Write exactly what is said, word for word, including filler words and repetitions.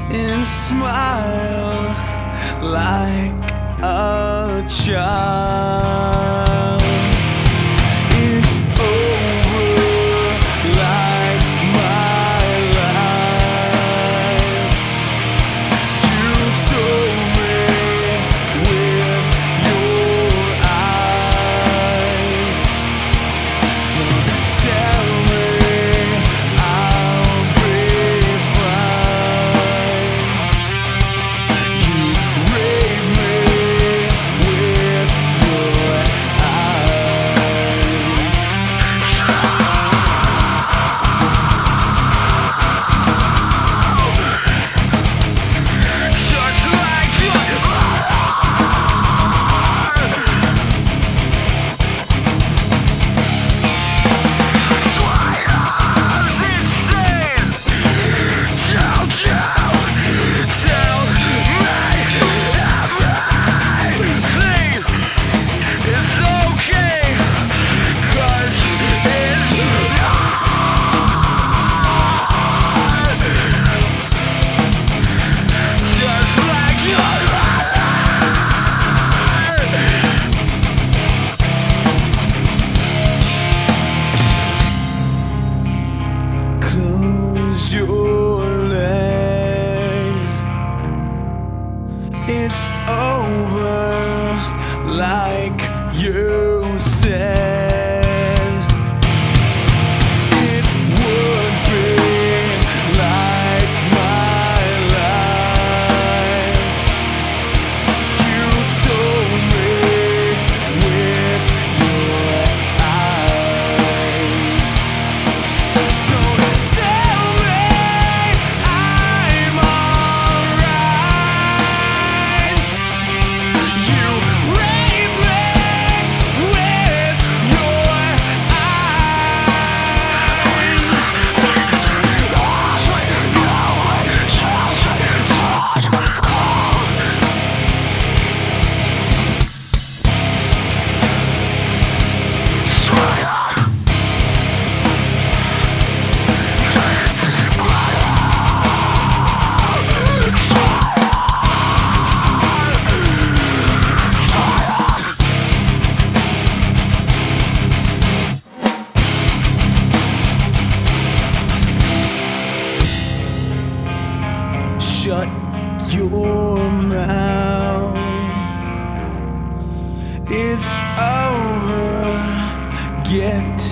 and smile like a child. It's over like my life. You told me with your eyes. Don't tell me I'll be fine. You rape me with your eyes. Just like you close your legs. It's over like you said. It would be like my life. You told me with your eyes. Don't tell me I'm alright. You rape me with your eyes. Shut your mouth. It's over. Get